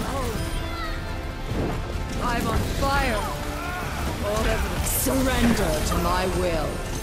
I'm on fire. All evidence. Surrender to my will.